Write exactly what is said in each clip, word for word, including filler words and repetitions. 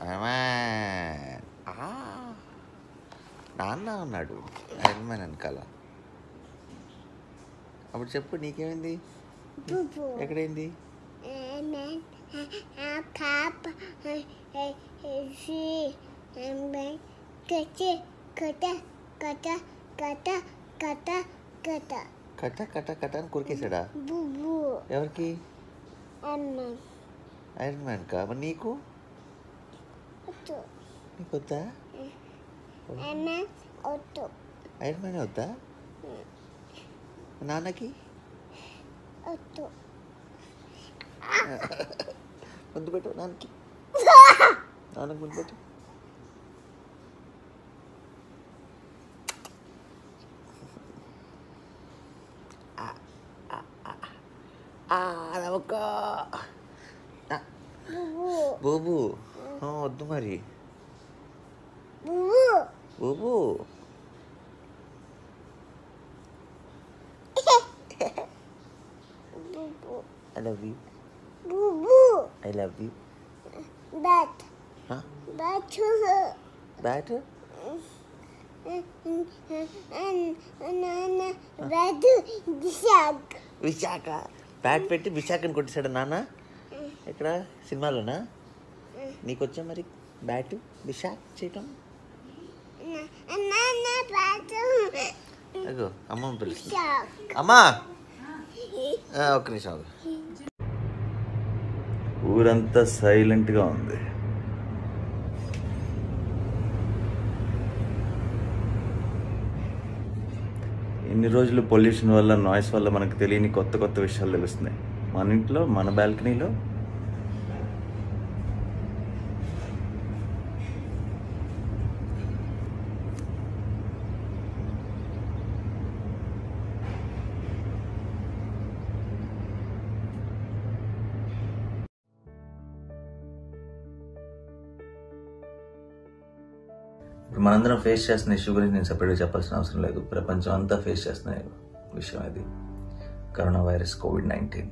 Iron నాన్న ఉన్నాడు iron man వెనకాల. అప్పుడు చెప్పు నీకేమైంది, ఎక్కడైంది? కట కట కట అని కొరికేసాడా? ఎవరికి? ఐరన్ మ్యాన్ కా? మరి నీకు నీకు వద్దా? ఐరన్ మ్యాన్ వద్దా? నాన్నకి ముందు పెట్టు, నాన్నకి నాన్నకి ముందు పెట్టు. బూబు వద్దు మరి బూబు. I love you. Boo boo. I love you. Bat. Huh? Bat. Bat? Bat. Vishak. Visakha bat పెట్టి విశాఖని కొట్టేశాడు నాన్న. ఎక్కడ? సినిమాలోనా? నీకు వచ్చా మరి బ్యాట్ విశాఖ చేయటం? అగో అమ్మమ్మ పిలుస్తుంది. అమ్మా ఒక్క నిమిషం. ఊరంతా సైలెంట్గా ఉంది. ఇన్ని రోజులు పొల్యూషన్ వల్ల, నాయిస్ వల్ల మనకు తెలియని కొత్త కొత్త విషయాలు తెలుస్తున్నాయి. మన ఇంట్లో, మన బాల్కనీలో ఇప్పుడు మనందరం ఫేస్ చేస్తున్న ఇష్యూ గురించి నేను సపరేట్గా చెప్పాల్సిన అవసరం లేదు. ప్రపంచం అంతా ఫేస్ చేస్తున్న విషయం ఇది, corona virus, covid nineteen.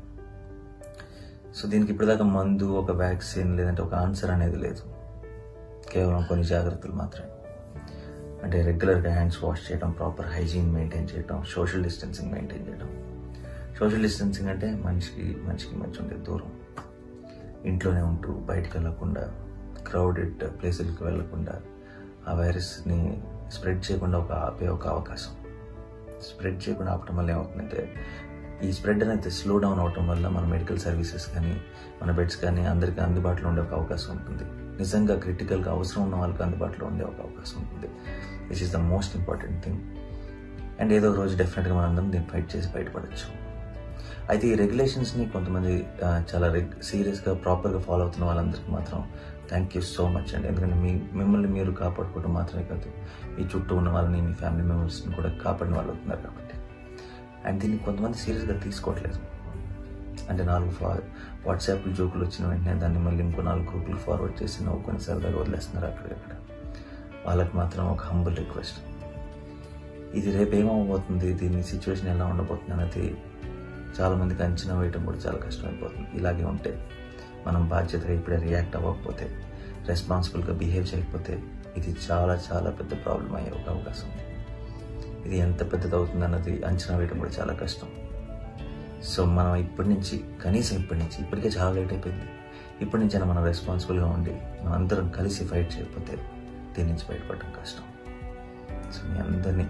So దీనికి ఇప్పటిదాకా మందు, ఒక వ్యాక్సిన్ లేదంటే ఒక ఆన్సర్ అనేది లేదు. కేవలం కొన్ని జాగ్రత్తలు మాత్రమే. అంటే రెగ్యులర్గా హ్యాండ్స్ వాష్ చేయడం, ప్రాపర్ హైజీన్ మెయింటైన్ చేయడం, సోషల్ డిస్టెన్సింగ్ మెయింటైన్ చేయడం. సోషల్ డిస్టెన్సింగ్ అంటే మనిషికి మనిషికి మధ్య ఉండే దూరం. ఇంట్లోనే ఉంటూ బయటకు వెళ్ళకుండా, క్రౌడెడ్ ప్లేసులకి వెళ్ళకుండా, ఆ వైరస్ని స్ప్రెడ్ చేయకుండా ఒక ఆపే ఒక అవకాశం. స్ప్రెడ్ చేయకుండా ఆపటం వల్ల ఏమవుతుందంటే, ఈ స్ప్రెడ్ అనేది స్లో డౌన్ అవటం వల్ల మన మెడికల్ సర్వీసెస్ కానీ, మన బెడ్స్ కానీ అందరికీ అందుబాటులో ఉండే ఒక అవకాశం ఉంటుంది. నిజంగా క్రిటికల్గా అవసరం ఉన్న వాళ్ళకి అందుబాటులో ఉండే ఒక అవకాశం ఉంటుంది. This is the most important thing. And ఏదో రోజు డెఫినెట్గా మనందరం దీన్ని ఫైట్ చేసి బయటపడచ్చు. అయితే ఈ రెగ్యులేషన్స్ని కొంతమంది చాలా రెగ్ సీరియస్గా ప్రాపర్గా ఫాలో అవుతున్న వాళ్ళందరికీ మాత్రం థ్యాంక్ యూ సో మచ్ అండి. ఎందుకంటే మీ మిమ్మల్ని మీరు కాపాడుకోవడం మాత్రమే కాదు, మీ చుట్టూ ఉన్న వాళ్ళని, మీ ఫ్యామిలీ మెంబర్స్ని కూడా కాపాడిన వాళ్ళు అవుతున్నారు కాబట్టి. అండ్ దీన్ని కొంతమంది సీరియస్గా తీసుకోవట్లేదు. అంటే నాలుగు ఫా వాట్సాప్లు జోకులు వచ్చిన వెంటనే దాన్ని మళ్ళీ ఇంకో నాలుగు గ్రూపులు ఫార్వర్డ్ చేసి నవ్వుకొని సరదాగా వదిలేస్తున్నారు అక్కడికక్కడ. వాళ్ళకి మాత్రం ఒక హంబుల్ రిక్వెస్ట్, ఇది రేపు ఏమవబోతుంది, దీని సిచ్యువేషన్ ఎలా ఉండబోతుంది అనేది చాలామందికి అంచనా వేయటం కూడా చాలా కష్టమైపోతుంది. ఇలాగే ఉంటే, మనం బాధ్యతగా ఇప్పుడే రియాక్ట్ అవ్వకపోతే, రెస్పాన్సిబుల్గా బిహేవ్ చేయకపోతే ఇది చాలా చాలా పెద్ద ప్రాబ్లం అయ్యే ఒక అవకాశం ఉంది. ఇది ఎంత పెద్దది అవుతుంది అన్నది అంచనా వేయడం కూడా చాలా కష్టం. సో మనం ఇప్పటి నుంచి, కనీసం ఇప్పటి నుంచి, ఇప్పటికే చాలా లేట్ అయిపోయింది, ఇప్పటి నుంచైనా మనం రెస్పాన్సిబుల్గా ఉండి మనందరం కలిసి ఫైట్ చేయకపోతే దీని నుంచి బయటపడటం కష్టం. సో మీ అందరినీ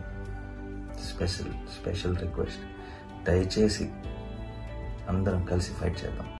స్పెషల్ స్పెషల్ రిక్వెస్ట్, దయచేసి అందరం కలిసి ఫైట్ చేద్దాం.